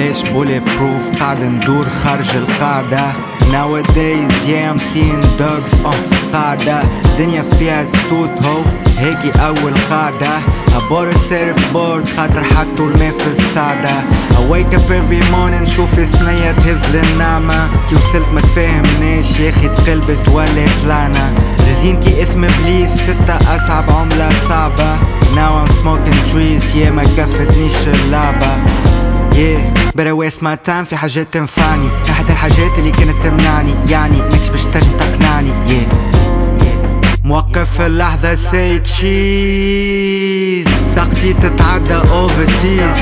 عايش بولي بروف قاعد ندور خارج القاعدة. Nowadays yeah I'm seeing dogs قاعدة الدنيا فيها ستوت هو هيكي أول قاعدة. I bought a surfboard خاطر حطوا الماء في السعدة. I wake up every morning شوف ثنية تهز للنعمة. كي وصلت ما تفاهمناش ياخي تقلبت ولا طلعنا. رزين كي اسم ابليس 6 أصعب عملة صعبة. Now I'm smoking trees yeah ما كفتنيش اللعبة. Yeah better waste my time في حاجات تنفعني ناحية الحاجات اللي كانت تمنعني. يعني ماكش باش تنجم تقنعني. yeah موقف في اللحظة say cheese طاقتي تتعدى overseas.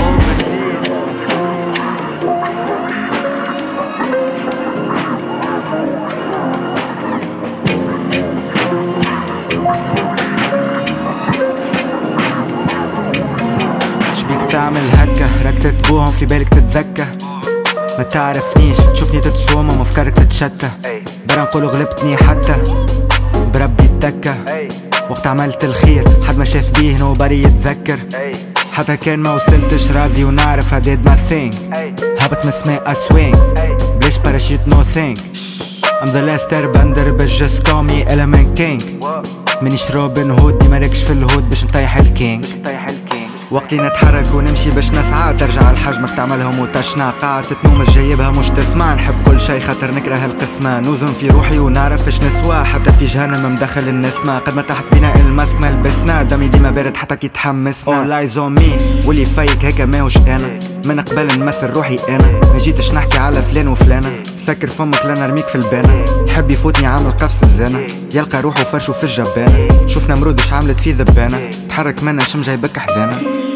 شبيك تعمل هكا ركتة بوهم في بالك تتذكى. ما تعرفنيش تشوفني تتصوم ومفكرك تتشتى. برا نقولوا غلبتني حتى بربي التكة. وقت عملت الخير حد ما شاف بيه نوبري يتذكر. حتى كان ما وصلتش راضي ونعرف I did my thing. هبط من سماء swing بلاش باراشوت no thing. I'm the last airbender but just call me element king. منيش روبن هود دي مالكش في الهود باش نطيح الكينج. وقت اللي نتحرك ونمشي باش نسعى ترجع لحجمك تعملهم وتشنع. قاعد تنوم مش جايبها مش تسمع. نحب كل شي خاطر نكره القسمة. نوزن في روحي ونعرف اش نسوى. حتى في جهنم مدخل النسمة. قد ما تحت بناء المسك ما لبسنا. دمي ديما بارد حتى كي تحمسنا. All eyes on me واللي فايك هكا ماهوش انا. من قبل نمثل روحي انا. ما جيتش نحكي على فلان وفلانة. سكر فمك لا نرميك في البانة. يحب يفوتني عامل قفص الزانة. يلقى روحه فرشه في الجبانة. شوفنا مرودش عملت فيه ذبانة. تحرك منا شم جايبك حدانا.